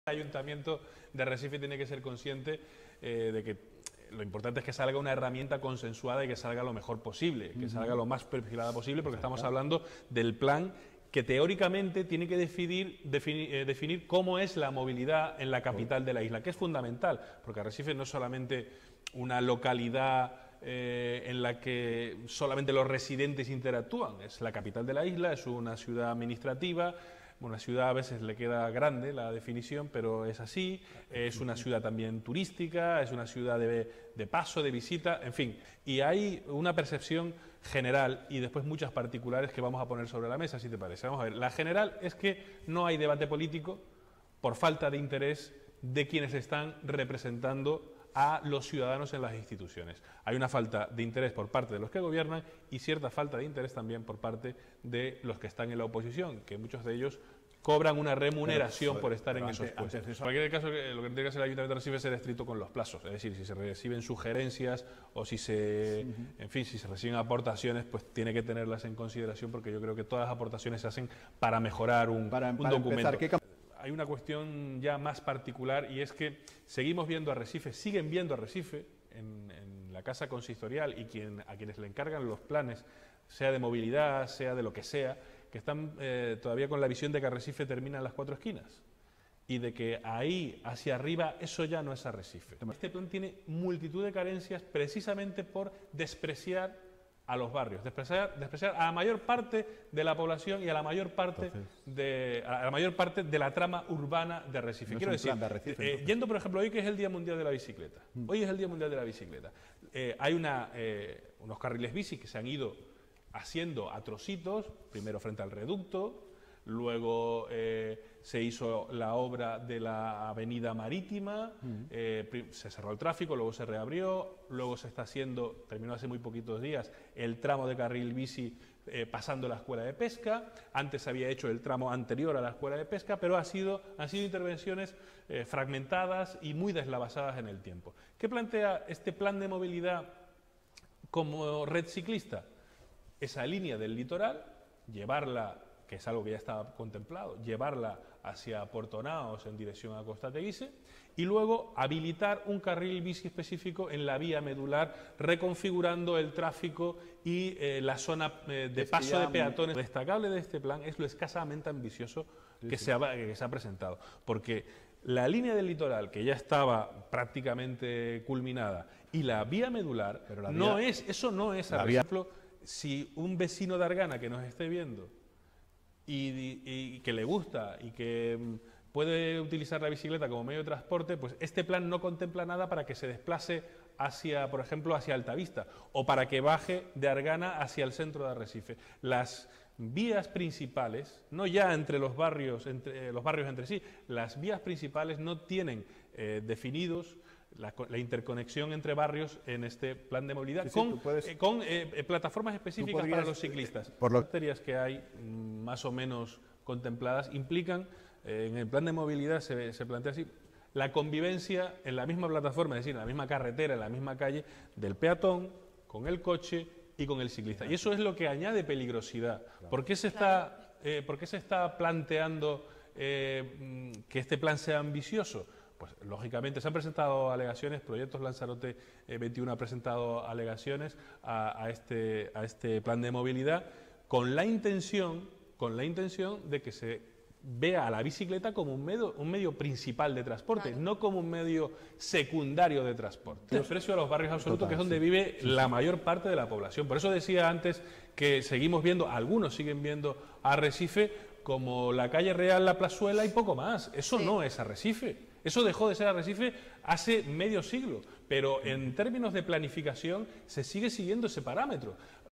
El Ayuntamiento de Arrecife tiene que ser consciente de que lo importante es que salga una herramienta consensuada y que salga lo mejor posible, que salga lo más perfilada posible, porque estamos hablando del plan que teóricamente tiene que definir cómo es la movilidad en la capital de la isla, que es fundamental, porque Arrecife no es solamente una localidad en la que solamente los residentes interactúan, es la capital de la isla, es una ciudad administrativa. Bueno, la ciudad a veces le queda grande la definición, pero es así. Es una ciudad también turística, es una ciudad de paso, de visita, en fin. Y hay una percepción general y después muchas particulares que vamos a poner sobre la mesa, si te parece. Vamos a ver, la general es que no hay debate político por falta de interés de quienes están representando a los ciudadanos en las instituciones. Hay una falta de interés por parte de los que gobiernan y cierta falta de interés también por parte de los que están en la oposición, que muchos de ellos cobran una remuneración por estar en esos puestos. En cualquier caso, lo que tiene que hacer el Ayuntamiento de Arrecife es ser estricto con los plazos, es decir, si se reciben sugerencias o si se, en fin, si se reciben aportaciones, pues tiene que tenerlas en consideración, porque yo creo que todas las aportaciones se hacen para mejorar un documento. Hay una cuestión ya más particular y es que seguimos viendo Arrecife, siguen viendo Arrecife en la Casa Consistorial y a quienes le encargan los planes, sea de movilidad, sea de lo que sea, que están todavía con la visión de que Arrecife termina en las 4 esquinas y de que ahí hacia arriba eso ya no es Arrecife. Este plan tiene multitud de carencias precisamente por despreciar a los barrios, despreciar a la mayor parte de la población y a la mayor parte de la trama urbana de Arrecife. No Quiero decir, yendo por ejemplo hoy, que es el Día Mundial de la Bicicleta. Hoy es el Día Mundial de la Bicicleta. Hay unos carriles bici que se han ido haciendo a trocitos, primero frente al reducto, luego se hizo la obra de la avenida marítima, se cerró el tráfico, luego se reabrió, luego se está haciendo, terminó hace muy poquitos días, el tramo de carril bici pasando la escuela de pesca. Antes se había hecho el tramo anterior a la escuela de pesca, pero han sido intervenciones fragmentadas y muy deslavazadas en el tiempo. ¿Qué plantea este plan de movilidad como red ciclista? Esa línea del litoral, llevarla, que es algo que ya estaba contemplado, llevarla hacia Puerto Naos en dirección a Costa Teguise y luego habilitar un carril bici específico en la vía medular, reconfigurando el tráfico y la zona de paso de peatones. Lo destacable de este plan es lo escasamente ambicioso que se ha presentado, porque la línea del litoral, que ya estaba prácticamente culminada, y la vía medular, eso no es, por ejemplo, si un vecino de Argana que nos esté viendo y que le gusta y que puede utilizar la bicicleta como medio de transporte, pues este plan no contempla nada para que se desplace hacia, por ejemplo, hacia Altavista o para que baje de Argana hacia el centro de Arrecife. Las vías principales, no ya entre los barrios entre sí, las vías principales no tienen definidos la interconexión entre barrios en este plan de movilidad con plataformas específicas para los ciclistas. Por las materias que hay más o menos contempladas implican, en el plan de movilidad se plantea así, la convivencia en la misma plataforma, es decir, en la misma carretera, en la misma calle, del peatón, con el coche y con el ciclista. Y eso es lo que añade peligrosidad. ¿Por qué se está planteando que este plan sea ambicioso? Pues lógicamente se han presentado alegaciones, Proyectos Lanzarote 21 ha presentado alegaciones a este plan de movilidad con la intención de que se vea a la bicicleta como un medio principal de transporte, no como un medio secundario de transporte. Desprecio a los barrios absolutos, que es donde vive la mayor parte de la población. Por eso decía antes que algunos siguen viendo a Arrecife como la calle Real, la Plazuela y poco más. Eso no es Arrecife. Eso dejó de ser Arrecife hace medio siglo, pero en términos de planificación se sigue siguiendo ese parámetro.